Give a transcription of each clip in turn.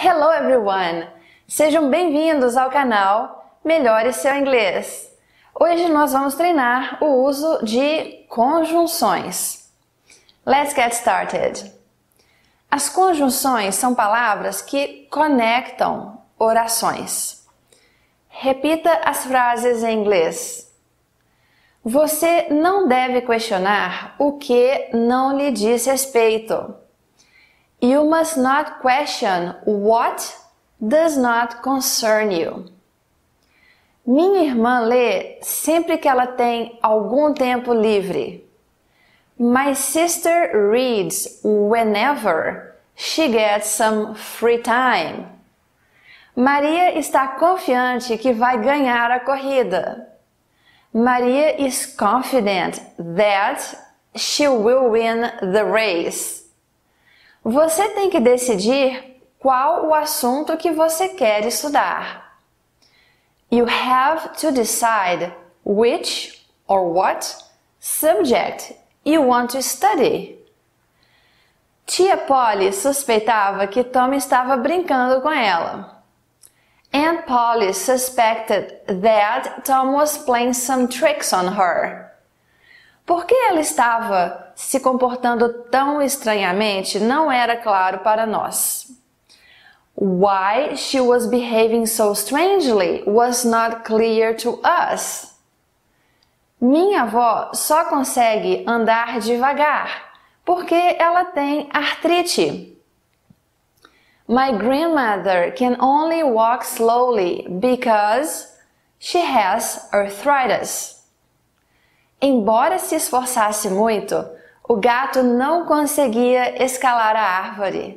Hello everyone! Sejam bem-vindos ao canal Melhore Seu Inglês. Hoje nós vamos treinar o uso de conjunções. Let's get started. As conjunções são palavras que conectam orações. Repita as frases em inglês. Você não deve questionar o que não lhe diz respeito. You must not question what does not concern you. Minha irmã lê sempre que ela tem algum tempo livre. My sister reads whenever she gets some free time. Maria está confiante que vai ganhar a corrida. Maria is confident that she will win the race. Você tem que decidir qual o assunto que você quer estudar. You have to decide which or what subject you want to study. Tia Polly suspeitava que Tom estava brincando com ela. Aunt Polly suspected that Tom was playing some tricks on her. Por que ela estava se comportando tão estranhamente não era claro para nós. Why she was behaving so strangely was not clear to us. Minha avó só consegue andar devagar porque ela tem artrite. My grandmother can only walk slowly because she has arthritis. Embora se esforçasse muito, o gato não conseguia escalar a árvore.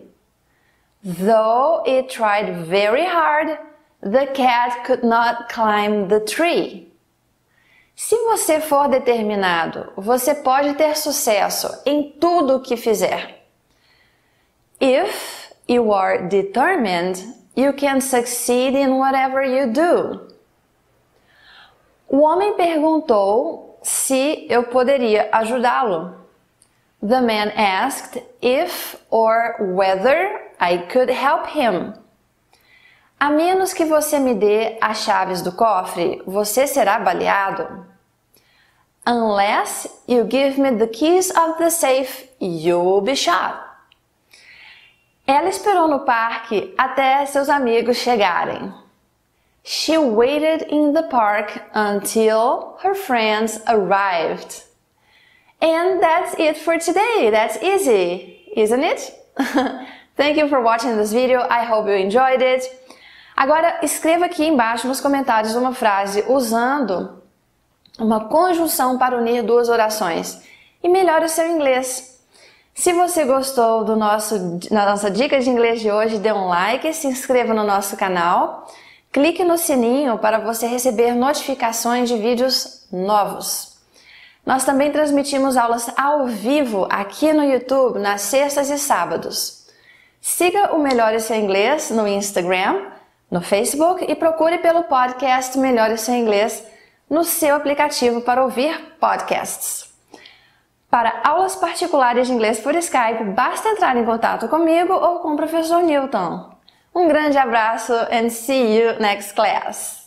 Though it tried very hard, the cat could not climb the tree. Se você for determinado, você pode ter sucesso em tudo o que fizer. If you are determined, you can succeed in whatever you do. O homem perguntou se eu poderia ajudá-lo. The man asked if or whether I could help him. A menos que você me dê as chaves do cofre, você será baleado. Unless you give me the keys of the safe, you'll be shot. Ela esperou no parque até seus amigos chegarem. She waited in the park until her friends arrived. And that's it for today. That's easy, isn't it? Thank you for watching this video. I hope you enjoyed it. Agora, escreva aqui embaixo nos comentários uma frase usando uma conjunção para unir duas orações e melhore o seu inglês. Se você gostou da nossa dica de inglês de hoje, dê um like, se inscreva no nosso canal, clique no sininho para você receber notificações de vídeos novos. Nós também transmitimos aulas ao vivo aqui no YouTube nas sextas e sábados. Siga o Melhore Seu Inglês no Instagram, no Facebook e procure pelo podcast Melhore Seu Inglês no seu aplicativo para ouvir podcasts. Para aulas particulares de inglês por Skype, basta entrar em contato comigo ou com o professor Newton. Um grande abraço and see you next class!